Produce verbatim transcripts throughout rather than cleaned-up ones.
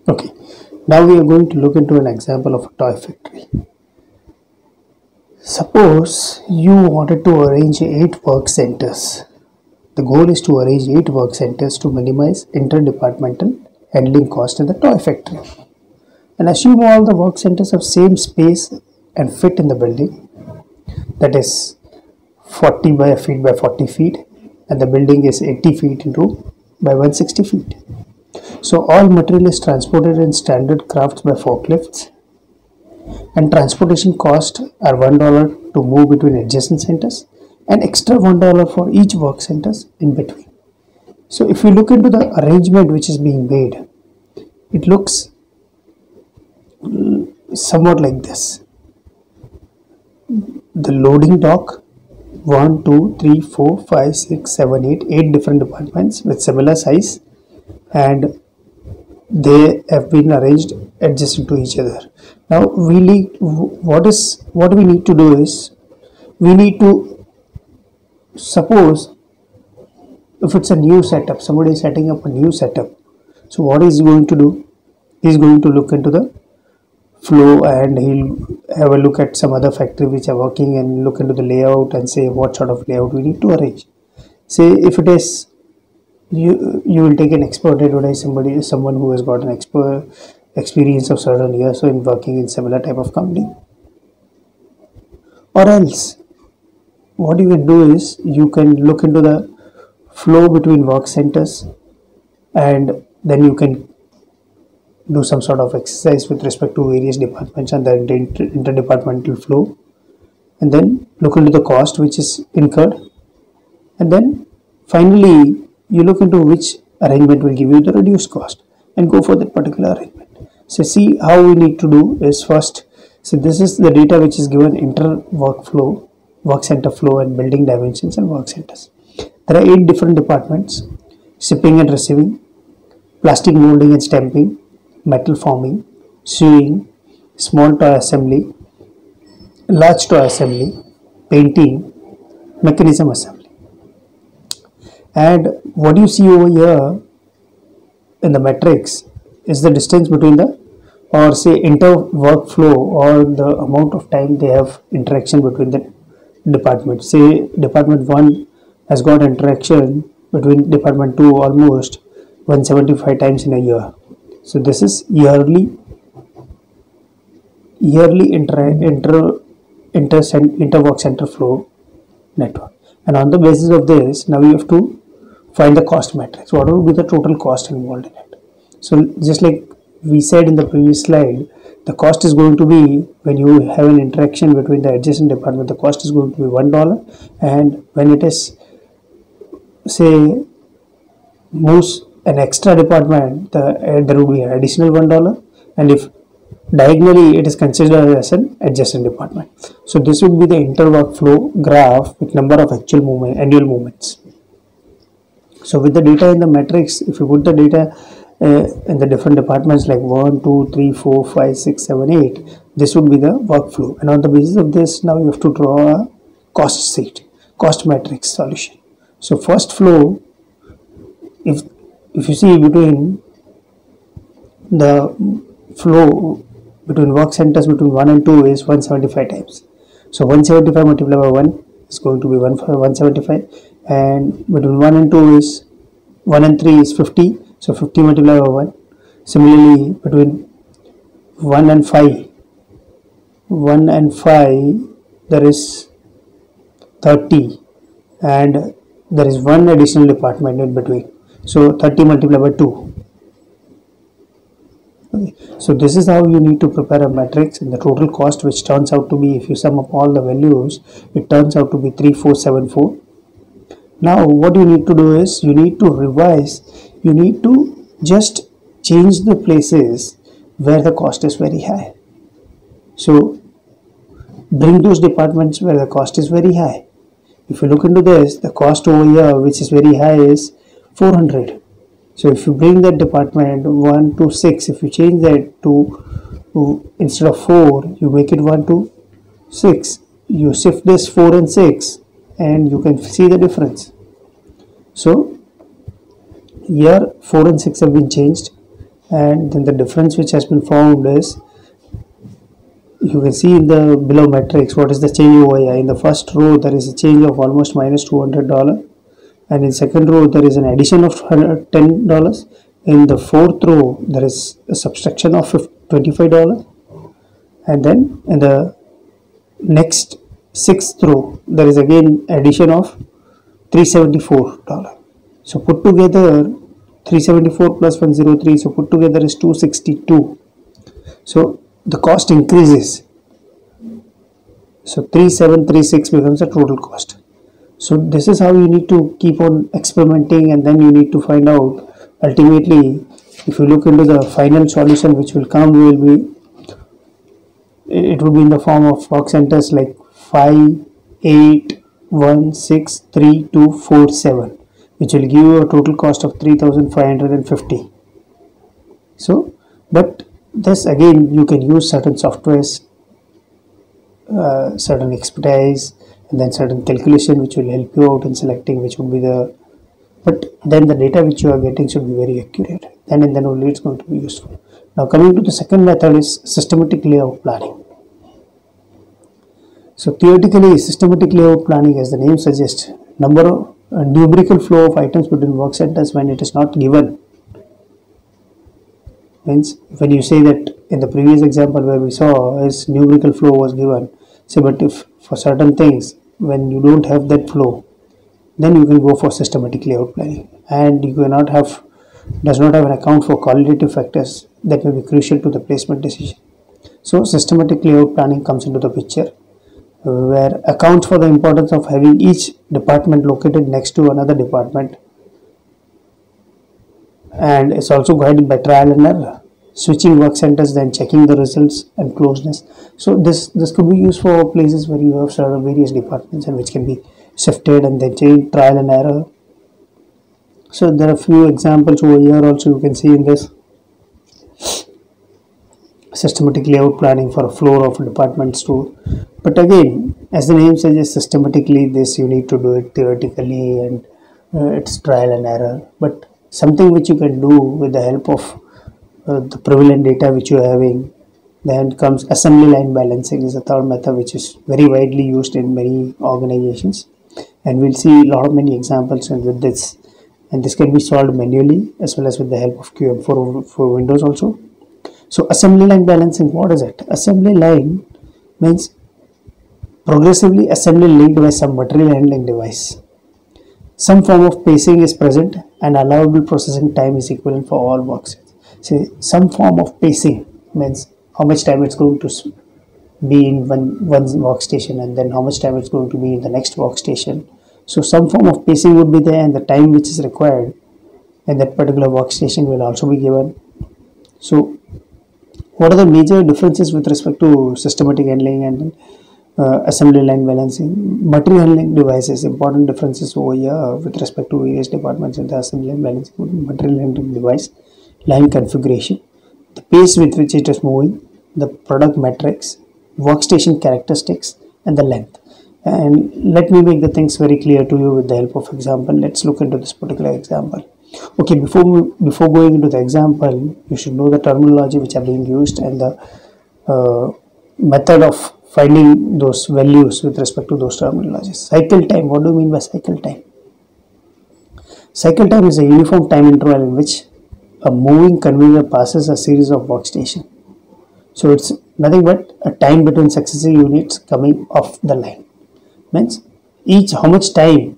Okay, now we are going to look into an example of a toy factory. Suppose you wanted to arrange eight work centers. The goal is to arrange eight work centers to minimize interdepartmental handling cost in the toy factory. And assume all the work centers have same space and fit in the building, that is forty by feet by forty feet, and the building is eighty feet into by one hundred sixty feet. So all material is transported in standard crafts by forklifts, and transportation costs are one dollar to move between adjacent centers and extra one dollar for each work centers in between. So if we look into the arrangement which is being made, it looks somewhat like this. The loading dock, one, two, three, four, five, six, seven, eight, eight different departments with similar size, and they have been arranged adjacent to each other. Now we need what is what we need to do is we need to suppose if it's a new setup, somebody is setting up a new setup. So what is he going to do? He's going to look into the flow and he'll have a look at some other factory which are working and look into the layout and say what sort of layout we need to arrange. Say if it is you you will take an expert advertise somebody someone who has got an expert experience of certain years so in working in similar type of company, or else what you can do is you can look into the flow between work centers and then you can do some sort of exercise with respect to various departments and the inter- interdepartmental flow, and then look into the cost which is incurred, and then finally you look into which arrangement will give you the reduced cost and go for that particular arrangement. So see how we need to do is first, so this is the data which is given inter workflow, work center flow and building dimensions and work centers. There are eight different departments: shipping and receiving, plastic molding and stamping, metal forming, sewing, small toy assembly, large toy assembly, painting, mechanism assembly. And what you see over here in the matrix is the distance between the or say inter workflow or the amount of time they have interaction between the departments. Say department one has got interaction between department two almost one hundred seventy-five times in a year. So this is yearly yearly inter inter inter, inter work center flow network. And on the basis of this, now we have to find the cost matrix. What will be the total cost involved in it? So just like we said in the previous slide, the cost is going to be when you have an interaction between the adjacent department, the cost is going to be one dollar, and when it is say moves an extra department, the uh, there will be an additional one dollar, and if diagonally it is considered as an adjacent department. So this would be the inter workflow graph with number of actual movement annual movements. So with the data in the matrix, if you put the data uh, in the different departments like one, two, three, four, five, six, seven, eight, this would be the workflow. And on the basis of this, now you have to draw a cost sheet, cost matrix solution. So first flow, if if you see between the flow between work centers between one and two is one hundred seventy-five times. So one hundred seventy-five multiplied by one is going to be one hundred seventy-five, and between one and two is one and three is fifty, so fifty multiplied by one. Similarly between one and five, one and five there is thirty, and there is one additional department in between, so thirty multiplied by two. Okay. So this is how you need to prepare a matrix, and the total cost, which turns out to be, if you sum up all the values, it turns out to be three four seven four. Now what you need to do is you need to revise, you need to just change the places where the cost is very high. So bring those departments where the cost is very high. If you look into this, the cost over here which is very high is four hundred. So if you bring that department one to six, if you change that to instead of four, you make it one to six, you shift this four and six and you can see the difference. So here four and six have been changed, And then the difference which has been found is, you can see in the below matrix what is the change over here. In the first row there is a change of almost minus two hundred dollars, and in second row there is an addition of ten dollars. In the fourth row there is a subtraction of twenty-five dollars, and then in the next sixth row there is again addition of three hundred seventy-four dollars. So put together three hundred seventy-four plus one hundred three, so put together is two hundred sixty-two. So the cost increases. So three thousand seven hundred thirty-six becomes the total cost. So this is how you need to keep on experimenting, and then you need to find out ultimately, if you look into the final solution which will come, will be it will be in the form of work centers like five, eight, one, six, three, two, four, seven, which will give you a total cost of three thousand five hundred fifty. So, but this again you can use certain softwares, uh, certain expertise, and then certain calculation which will help you out in selecting which would be the, but then the data which you are getting should be very accurate. Then and then only it's going to be useful. Now coming to the second method is systematic layout planning. So theoretically, systematic layout planning, as the name suggests, number of uh, numerical flow of items between work centers when it is not given. Means when you say that in the previous example where we saw is numerical flow was given, say, but if for certain things when you don't have that flow, then you can go for systematic layout planning, and you cannot have does not have an account for qualitative factors that may be crucial to the placement decision. So systematic layout planning comes into the picture, where accounts for the importance of having each department located next to another department, and it's also guided by trial and error, switching work centers, then checking the results and closeness. So this this could be used for places where you have sort of various departments and which can be shifted and then change, trial and error. So there are a few examples over here also you can see in this systematic layout planning for a floor of a department store. But again, as the name suggests, systematically this you need to do it theoretically, and uh, it's trial and error, but something which you can do with the help of uh, the prevalent data which you are having. Then comes assembly line balancing is a third method which is very widely used in many organizations, and we'll see a lot of many examples with this, and this can be solved manually as well as with the help of Q M for, for Windows also. So assembly line balancing, what is it? Assembly line means progressively assembly linked by some material handling device. Some form of pacing is present and allowable processing time is equivalent for all works. See, some form of pacing means how much time it's going to be in one, one workstation, and then how much time it's going to be in the next workstation. So some form of pacing would be there, and the time which is required in that particular workstation will also be given. So what are the major differences with respect to systematic handling and uh, assembly line balancing? Material handling devices, important differences over here with respect to various departments in the assembly line balancing. Material handling device, line configuration, the pace with which it is moving, the product metrics, workstation characteristics, and the length. And let me make the things very clear to you with the help of example. Let's look into this particular example. Okay, before we, before going into the example, you should know the terminology which are being used and the uh, method of finding those values with respect to those terminologies. Cycle time, what do you mean by cycle time? Cycle time is a uniform time interval in which a moving conveyor passes a series of workstations. So it's nothing but a time between successive units coming off the line. Means each how much time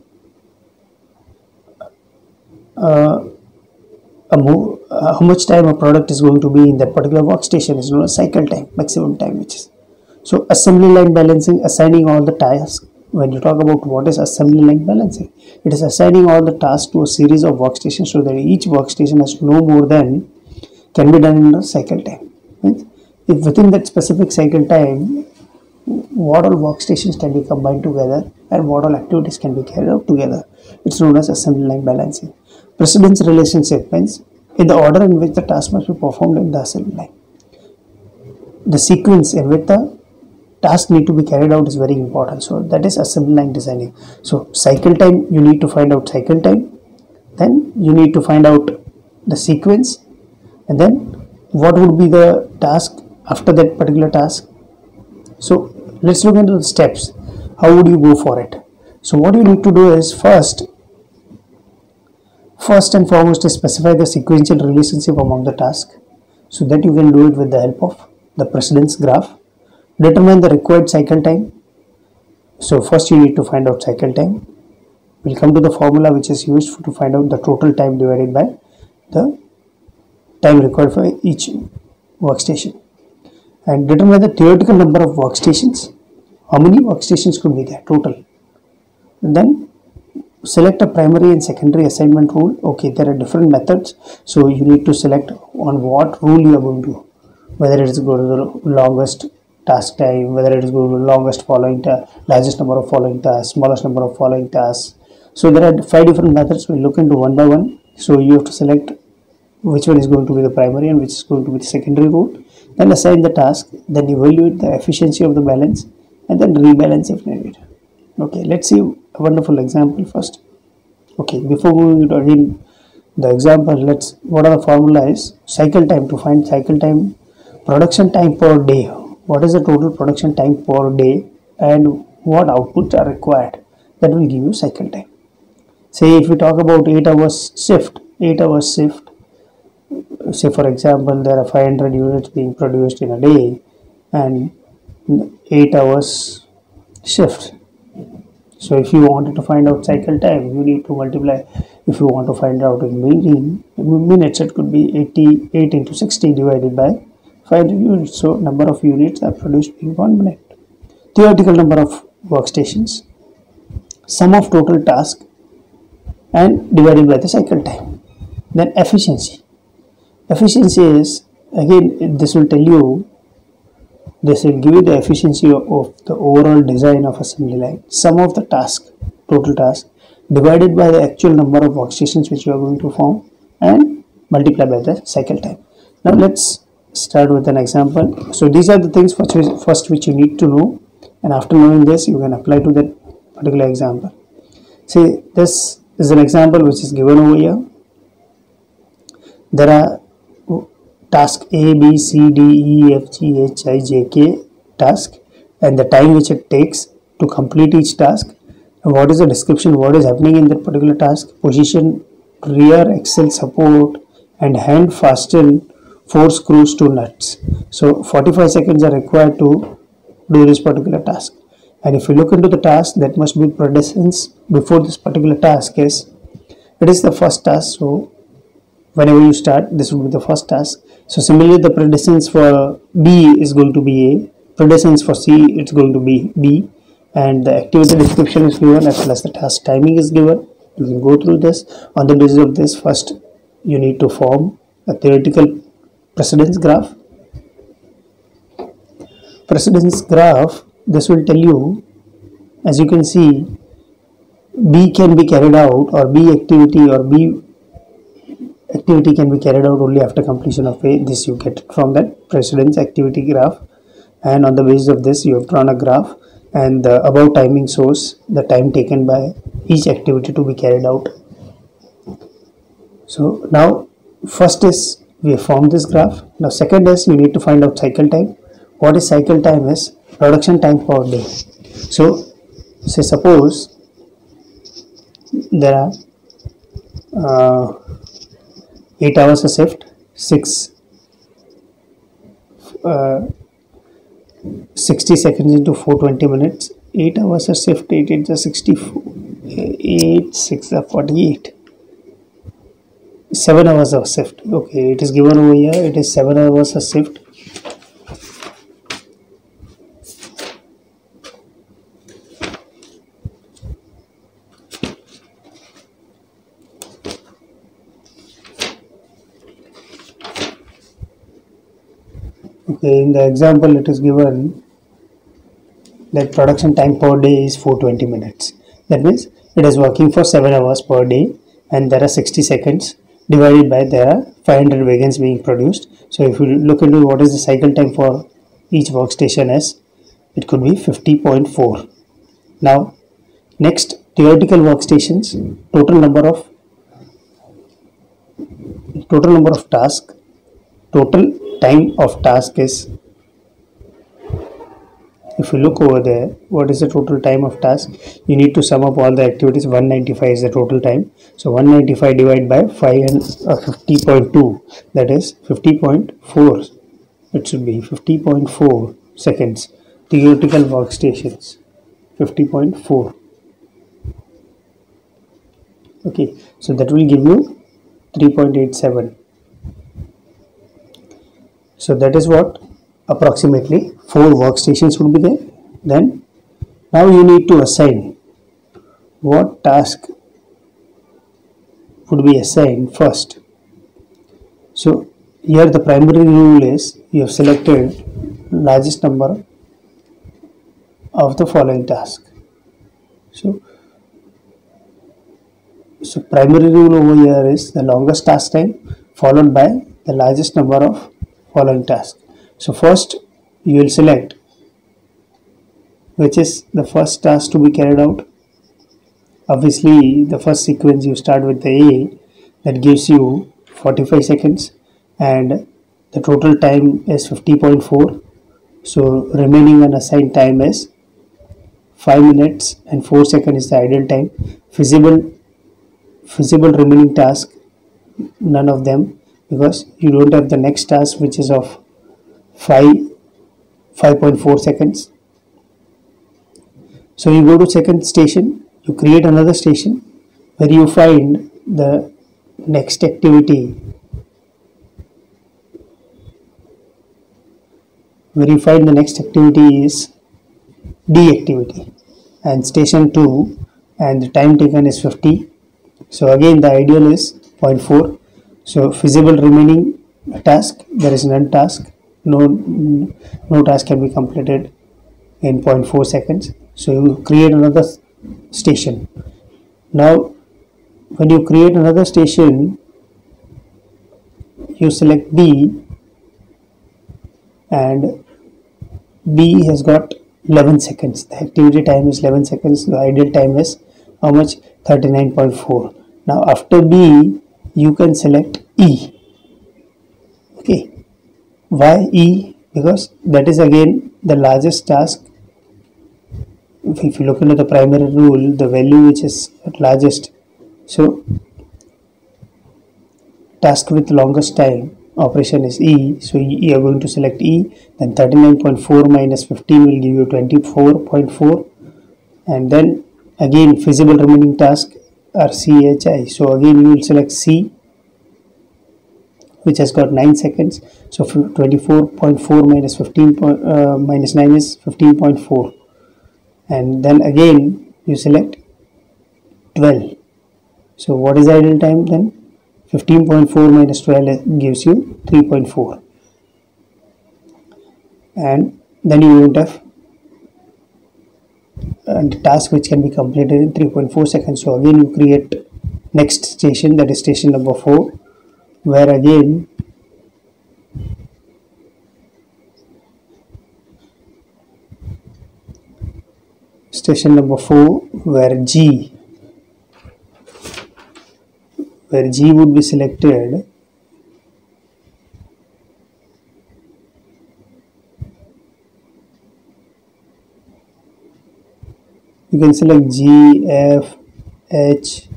uh, a move, uh, how much time a product is going to be in that particular workstation is known as cycle time, maximum time which is. So assembly line balancing, assigning all the tasks. When you talk about what is assembly line balancing, it is assigning all the tasks to a series of workstations so that each workstation has no more than can be done in a cycle time. Means if within that specific cycle time, what all workstations can be combined together and what all activities can be carried out together, it's known as assembly line balancing. Precedence relationship means in the order in which the task must be performed in the assembly line. The sequence in which the task need to be carried out is very important. So that is assembly line designing. So cycle time, you need to find out cycle time. Then you need to find out the sequence. And then what would be the task after that particular task? So let's look into the steps. How would you go for it? So what you need to do is first, first and foremost is specify the sequential relationship among the tasks, so that you can do it with the help of the precedence graph. Determine the required cycle time. So first you need to find out cycle time. We'll come to the formula which is used to find out the total time divided by the time required for each workstation. And determine the theoretical number of workstations. How many workstations could be there total? And then select a primary and secondary assignment rule. Okay, there are different methods, so you need to select on what rule you are going to, whether it is going to the longest task time, whether it is going to the longest following task, largest number of following tasks, smallest number of following tasks. So there are five different methods. We'll look into one by one. So you have to select which one is going to be the primary and which is going to be the secondary rule. Then assign the task, then evaluate the efficiency of the balance, and then rebalance if needed. Okay, let's see a wonderful example first. Okay, before moving to again the example, let's what are the formula is cycle time. To find cycle time, production time per day. What is the total production time per day and what outputs are required? That will give you cycle time. Say if we talk about eight hours shift, eight hours shift. Say for example, there are five hundred units being produced in a day and eight hours shift. So if you wanted to find out cycle time, you need to multiply. If you want to find out in minutes, it could be eighty-eight into sixty divided by five hundred units. So number of units are produced in one minute. Theoretical number of workstations, sum of total task, and divided by the cycle time. Then efficiency. Efficiency is, again, this will tell you, this will give you the efficiency of, of the overall design of assembly line. Sum of the task, total task, divided by the actual number of workstations which you are going to form and multiply by the cycle time. Now let's start with an example. So these are the things first, first which you need to know, and after knowing this you can apply to that particular example. See, this is an example which is given over here. There are task A, B, C, D, E, F, G, H, I, J, K task, and the time which it takes to complete each task, and what is the description, what is happening in that particular task, position, rear axle support, and hand fasten four screws to nuts. So forty-five seconds are required to do this particular task. And if you look into the task that must be precedence before this particular task is, it is the first task. So whenever you start, this will be the first task. So similarly, the precedence for B is going to be A, precedence for C it's going to be B, and the activity description is given as well as the task timing is given. You can go through this. On the basis of this, first you need to form a theoretical precedence graph. Precedence graph, this will tell you, as you can see, B can be carried out, or B activity or B activity can be carried out only after completion of A. This you get from that precedence activity graph, and on the basis of this you have drawn a graph, and the above timing shows the time taken by each activity to be carried out. So now first is we have formed this graph. Now second is you need to find out cycle time. What is cycle time is production time per day. So say suppose there are uh, eight hours a shift, six uh, sixty seconds into four hundred twenty minutes, eight hours a shift, eight into sixty-four, eight, six are forty-eight, seven hours of shift. Okay, it is given over here, it is seven hours a shift. Okay, in the example it is given that production time per day is four hundred twenty minutes. That means it is working for seven hours per day, and there are sixty seconds divided by there are five hundred wagons being produced. So if you look into what is the cycle time for each workstation is, it could be fifty point four. Now next, theoretical workstations, total number of total number of tasks total time of task is, if you look over there, what is the total time of task? You need to sum up all the activities. one ninety-five is the total time. So one ninety-five divided by five and uh, fifty point two, that is fifty point four. It should be fifty point four seconds. Theoretical workstations, fifty point four. Okay, so that will give you three point eight seven. So that is what approximately four workstations would be there. Then now you need to assign what task would be assigned first. So here the primary rule is you have selected largest number of the following task. So so primary rule over here is the longest task time followed by the largest number of following tasks. So first you will select which is the first task to be carried out. Obviously the first sequence you start with the A, that gives you forty-five seconds and the total time is fifty point four. So remaining unassigned time is five minutes and four seconds is the idle time. Feasible feasible remaining task, none of them, because you don't have the next task which is of five five point four seconds. So you go to second station, you create another station where you find the next activity, where you find the next activity is D activity, and station two, and the time taken is fifty. So again the ideal is zero point four. So feasible remaining task, there is none task, no no task can be completed in zero point four seconds. So you create another station. Now when you create another station, you select B, and B has got eleven seconds. The activity time is eleven seconds. The ideal time is how much? thirty-nine point four. Now after B you can select E. Okay, why E? Because that is again the largest task. If you look into the primary rule, the value which is largest, so task with longest time operation is E, so you are going to select E. Then thirty-nine point four minus fifteen will give you twenty-four point four, and then again feasible remaining task are C H I, so again you will select C, which has got nine seconds. So twenty-four point four minus fifteen point, uh, minus nine is fifteen point four, and then again you select twelve. So what is the idle time then? fifteen point four minus twelve gives you three point four, and then you won't have and task which can be completed in three point four seconds. So again you create next station, that is station number four, where again station number four where G where G would be selected. You can select G, F, H,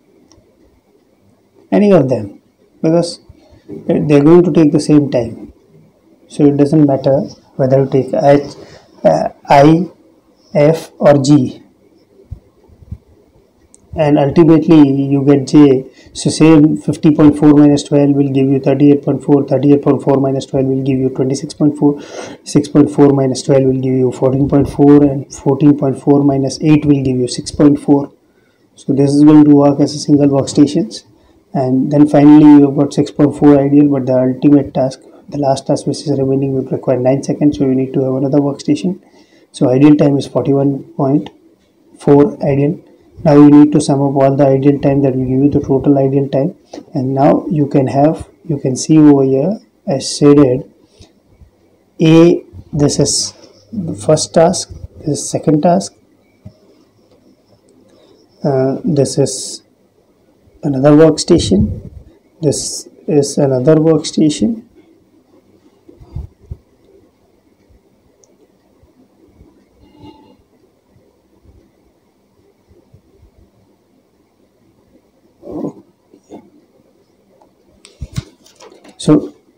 any of them, because they are going to take the same time. So it doesn't matter whether you take H, uh, I, F or G, and ultimately you get J. So same fifty point four minus twelve will give you thirty-eight point four, thirty-eight point four minus twelve will give you twenty-six point four, six point four minus twelve will give you fourteen point four, and fourteen point four minus eight will give you six point four. So this is going to work as a single workstations, and then finally you have got six point four ideal, but the ultimate task, the last task which is remaining, would require nine seconds, so you need to have another workstation. So ideal time is forty-one point four ideal. Now you need to sum up all the ideal time, that will give you the total ideal time, and now you can have, you can see over here as shaded, A, this is the first task, this is second task, uh, this is another workstation, this is another workstation, So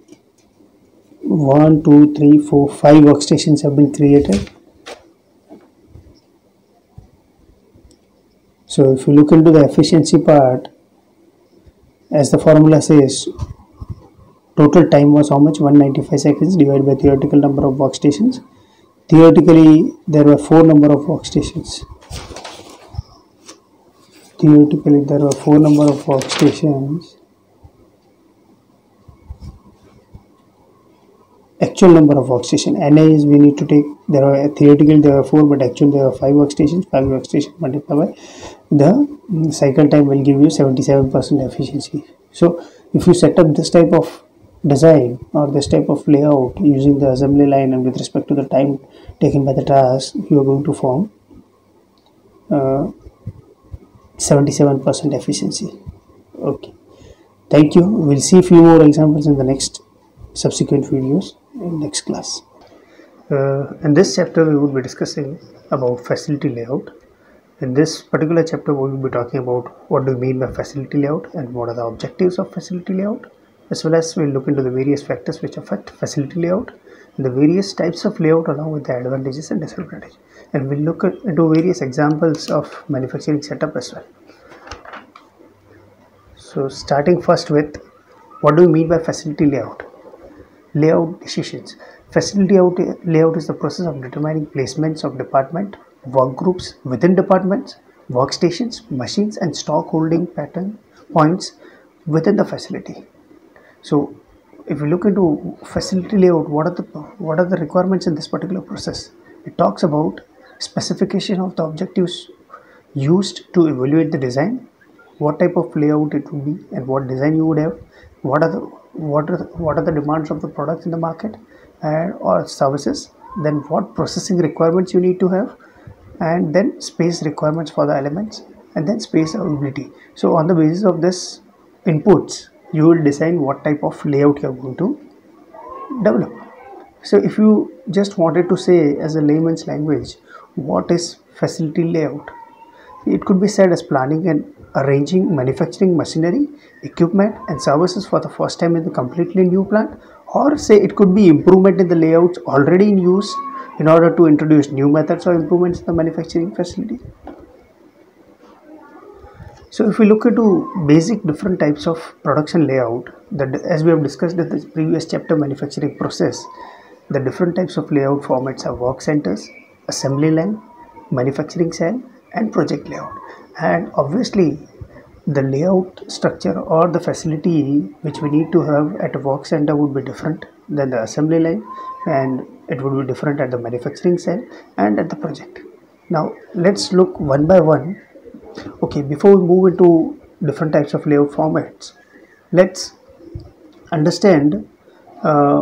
one two three four five workstations have been created. So if you look into the efficiency part, as the formula says, total time was how much? one hundred ninety-five seconds divided by theoretical number of workstations. Theoretically, there were four number of workstations. Theoretically, there were four number of workstations. Actual number of workstation. N I is we need to take, there are theoretically there are four, but actually there are five workstations. Five workstations multiplied by the cycle time will give you seventy-seven percent efficiency. So if you set up this type of design or this type of layout using the assembly line and with respect to the time taken by the task, you are going to form uh, seventy-seven percent efficiency. Okay, thank you. We'll see a few more examples in the next subsequent videos in next class. Uh, in this chapter we would be discussing about facility layout. In this particular chapter we will be talking about what do we mean by facility layout and what are the objectives of facility layout, as well as we'll look into the various factors which affect facility layout, the various types of layout along with the advantages and disadvantages, and we'll look at, into various examples of manufacturing setup as well. So starting first with what do we mean by facility layout? Layout decisions. Facility layout, layout is the process of determining placements of department, work groups within departments, workstations, machines and stock holding pattern points within the facility. So if we look into facility layout, what are the what are the requirements in this particular process? It talks about specification of the objectives used to evaluate the design, what type of layout it would be and what design you would have, what are the what are the, what are the demands of the products in the market and or services, then what processing requirements you need to have, and then space requirements for the elements, and then space availability. So on the basis of this inputs you will decide what type of layout you are going to develop. So if you just wanted to say as a layman's language what is facility layout, it could be said as planning and arranging manufacturing machinery, equipment and services for the first time in the completely new plant, or say it could be improvement in the layouts already in use in order to introduce new methods or improvements in the manufacturing facility. So if we look into basic different types of production layout, that as we have discussed in the previous chapter manufacturing process, the different types of layout formats are work centers, assembly line, manufacturing cell and project layout. And obviously the layout structure or the facility which we need to have at a work center would be different than the assembly line, and it would be different at the manufacturing cell and at the project. Now let's look one by one. Okay, before we move into different types of layout formats, let's understand uh,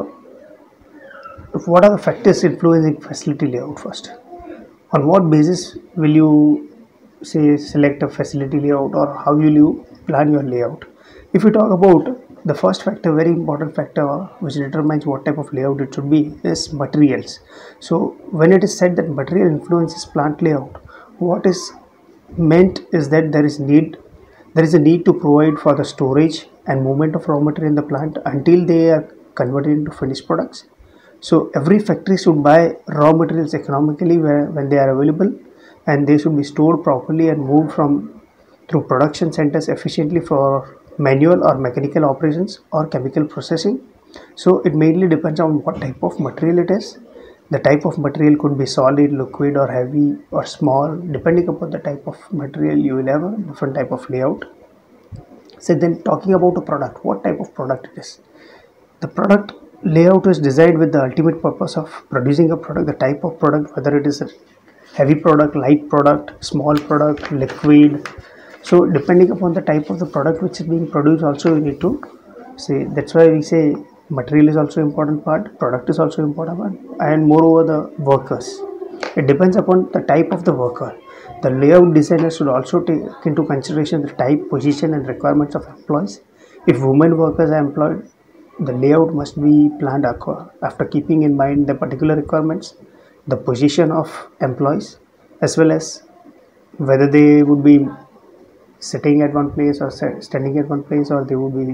what are the factors influencing facility layout first. On what basis will you say select a facility layout, or how will you plan your layout? If we talk about the first factor, very important factor which determines what type of layout it should be, is materials. So when it is said that material influences plant layout, what is meant is that there is need there is a need to provide for the storage and movement of raw material in the plant until they are converted into finished products. So every factory should buy raw materials economically where, when they are available, and they should be stored properly and moved from through production centers efficiently for manual or mechanical operations or chemical processing. So it mainly depends on what type of material it is. The type of material could be solid, liquid or heavy or small. Depending upon the type of material, you will have a different type of layout. So then talking about a product, what type of product it is? The product layout is designed with the ultimate purpose of producing a product, the type of product, whether it is a heavy product, light product, small product, liquid. So depending upon the type of the product which is being produced, also you need to say. That's why we say material is also important part, product is also important part, and moreover the workers. It depends upon the type of the worker. The layout designer should also take into consideration the type, position and requirements of employees. If women workers are employed, the layout must be planned after keeping in mind the particular requirements, the position of employees, as well as whether they would be sitting at one place or standing at one place, or they would be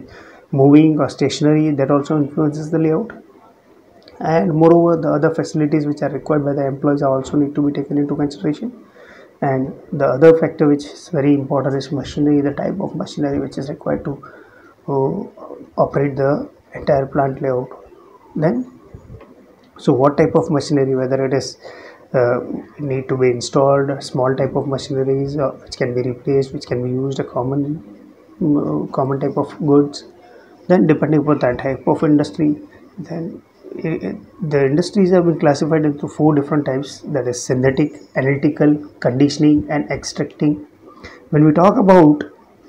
moving or stationary, that also influences the layout. And moreover, the other facilities which are required by the employees also need to be taken into consideration. And the other factor which is very important is machinery, the type of machinery which is required to uh, operate the entire plant layout. Then, so what type of machinery, whether it is uh, need to be installed, small type of machineries uh, which can be replaced, which can be used, a common uh, common type of goods. Then depending upon that type of industry, then i- i- the industries have been classified into four different types, that is synthetic, analytical, conditioning and extracting. When we talk about,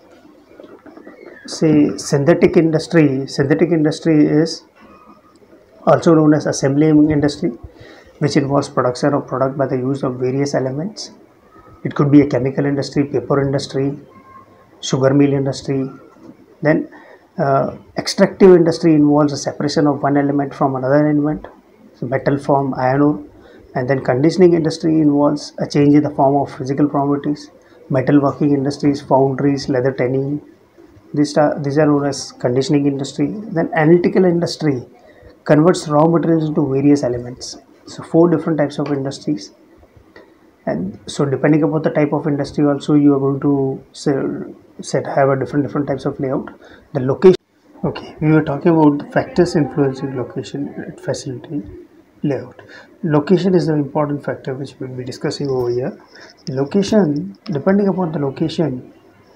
say, synthetic industry, synthetic industry is also known as assembling industry, which involves production of product by the use of various elements. It could be a chemical industry, paper industry, sugar mill industry. Then uh, extractive industry involves a separation of one element from another element, so metal form, iron ore. And then conditioning industry involves a change in the form of physical properties. Metal working industries, foundries, leather tanning. These are, these are known as conditioning industry. Then analytical industry converts raw materials into various elements. So four different types of industries. And so depending upon the type of industry also, you are going to say, set have a different different types of layout. The location, okay, we were talking about the factors influencing location at facility layout. Location is the important factor which we'll be discussing over here. The location, depending upon the location,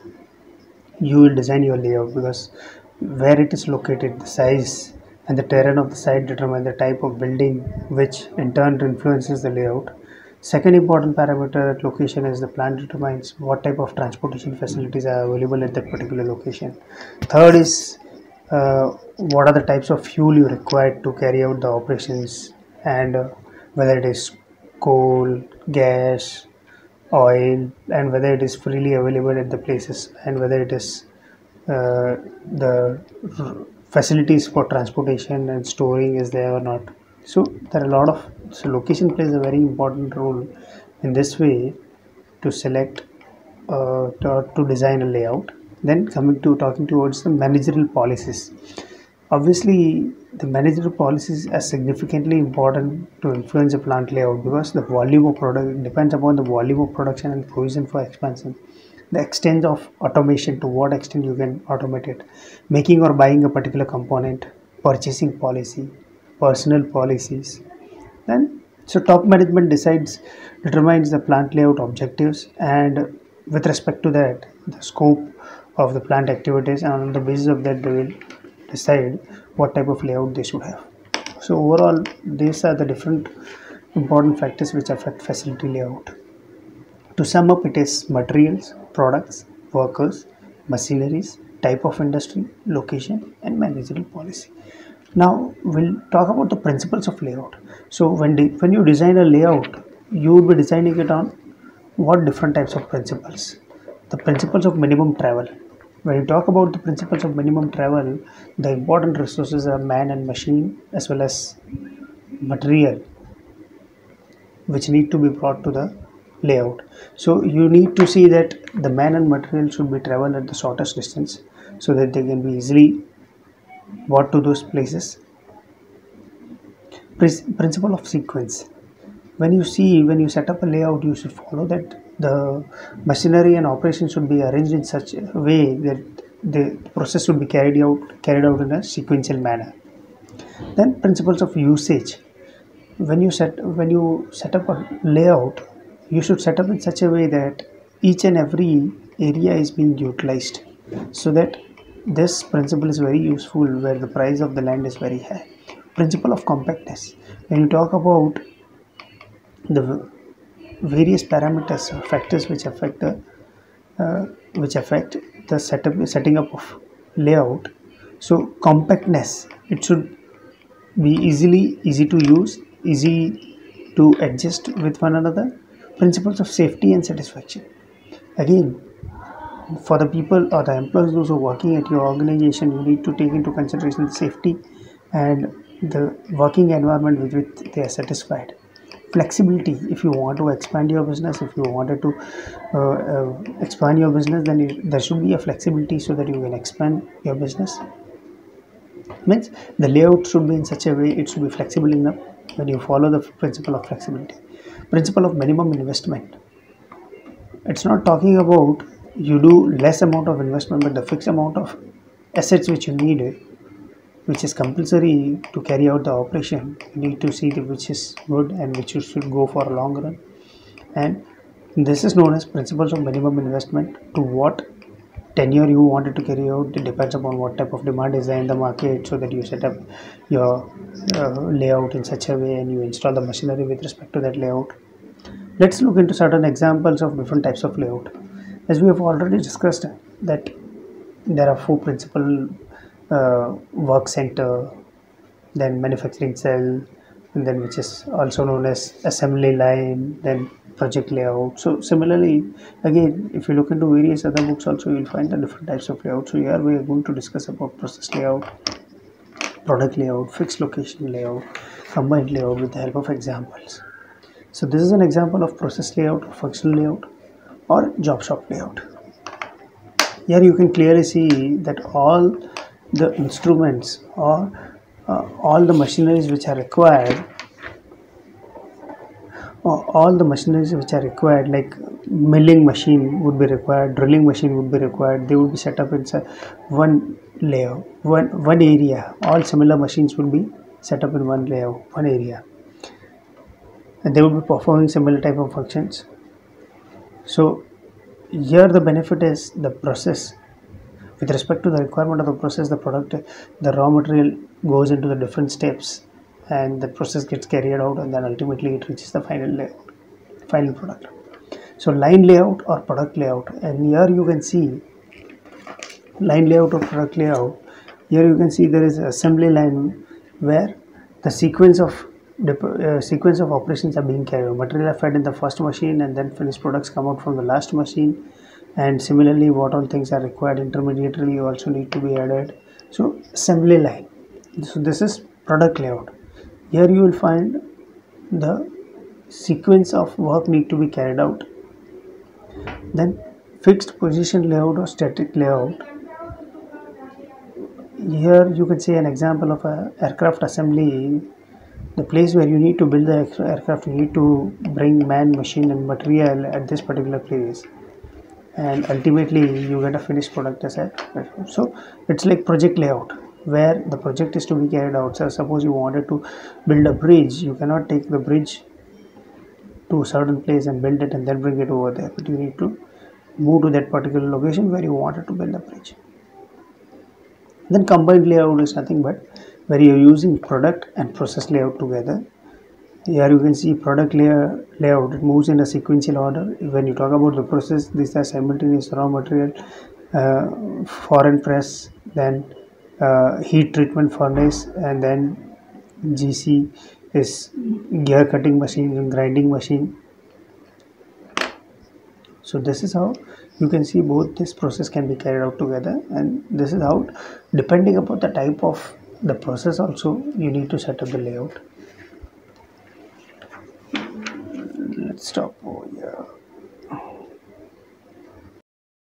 you will design your layout, because where it is located, the size and the terrain of the site determine the type of building, which in turn influences the layout. Second important parameter at location is the plan determines what type of transportation facilities are available at that particular location. Third is uh, what are the types of fuel you require to carry out the operations, and uh, whether it is coal, gas, oil, and whether it is freely available at the places, and whether it is uh, the facilities for transportation and storing is there or not. So there are a lot of, so location plays a very important role in this way to select uh, to, to design a layout. Then coming to talking towards the managerial policies. Obviously, the managerial policies are significantly important to influence a plant layout, because the volume of product depends upon the volume of production and provision for expansion. The extent of automation, to what extent you can automate it, making or buying a particular component, purchasing policy, personal policies. Then, so top management decides, determines the plant layout objectives, and with respect to that, the scope of the plant activities, and on the basis of that, they will decide what type of layout they should have. So overall, these are the different important factors which affect facility layout. To sum up, it is materials, products, workers, machineries, type of industry, location, and managerial policy. Now we'll talk about the principles of layout. So when de- when you design a layout, you will be designing it on what different types of principles. The principles of minimum travel. When you talk about the principles of minimum travel, the important resources are man and machine, as well as material, which need to be brought to the layout. So you need to see that the man and material should be traveled at the shortest distance, so that they can be easily brought to those places. Principle of sequence. When you see, when you set up a layout, you should follow that the machinery and operation should be arranged in such a way that the process should be carried out carried out in a sequential manner. Then principles of usage. When you set when you set up a layout, you should set up in such a way that each and every area is being utilized, so that this principle is very useful where the price of the land is very high. Principle of compactness. When you talk about the various parameters or factors which affect the uh, which affect the setup setting up of layout, so compactness, it should be easily easy to use, easy to adjust with one another. Principles of safety and satisfaction. Again, for the people or the employees those who are working at your organization, you need to take into consideration the safety and the working environment with which they are satisfied. Flexibility. If you want to expand your business, if you wanted to uh, uh, expand your business, then you, there should be a flexibility so that you can expand your business. Means the layout should be in such a way it should be flexible enough when you follow the principle of flexibility, principle of minimum investment. It's not talking about you do less amount of investment but the fixed amount of assets which you need, which is compulsory to carry out the operation. You need to see the which is good and which you should go for a long run, and this is known as principles of minimum investment. To what tenure you wanted to carry out, it depends upon what type of demand is there in the market, so that you set up your uh, layout in such a way and you install the machinery with respect to that layout. Let's look into certain examples of different types of layout. As we have already discussed that there are four principal uh, work center, then manufacturing cell, and then which is also known as assembly line, then project layout. So similarly, again, if you look into various other books also, you'll find the different types of layout. So here we are going to discuss about process layout, product layout, fixed location layout, combined layout with the help of examples. So this is an example of process layout, or functional layout, or job shop layout. Here you can clearly see that all the instruments or uh, all the machineries which are required, or all the machineries which are required, like milling machine would be required, drilling machine would be required, they would be set up in one layout, one one area. All similar machines would be set up in one layout, one area, and they would be performing similar type of functions. So here the benefit is the process. With respect to the requirement of the process, the product, the raw material goes into the different steps and the process gets carried out, and then ultimately it reaches the final layout, final product. So line layout or product layout, and here you can see line layout or product layout. Here you can see there is assembly line where the sequence of uh, sequence of operations are being carried out. Material are fed in the first machine and then finished products come out from the last machine, and similarly what all things are required intermediately also need to be added. So assembly line. So this is product layout. Here you will find the sequence of work need to be carried out. Then fixed position layout or static layout. Here you can see an example of a aircraft assembly, the place where you need to build the aircraft. You need to bring man, machine and material at this particular place, and ultimately you get a finished product as a. So it's like project layout where the project is to be carried out. So suppose you wanted to build a bridge, you cannot take the bridge to a certain place and build it and then bring it over there, but you need to move to that particular location where you wanted to build a bridge. Then combined layout is nothing but where you're using product and process layout together. Here you can see product layer layout, it moves in a sequential order. When you talk about the process, these are simultaneous raw material, uh, foreign press, then uh, heat treatment furnace, and then G C is gear cutting machine and grinding machine. So this is how you can see both this process can be carried out together, and this is how, depending upon the type of the process also, you need to set up the layout. Let's stop over here.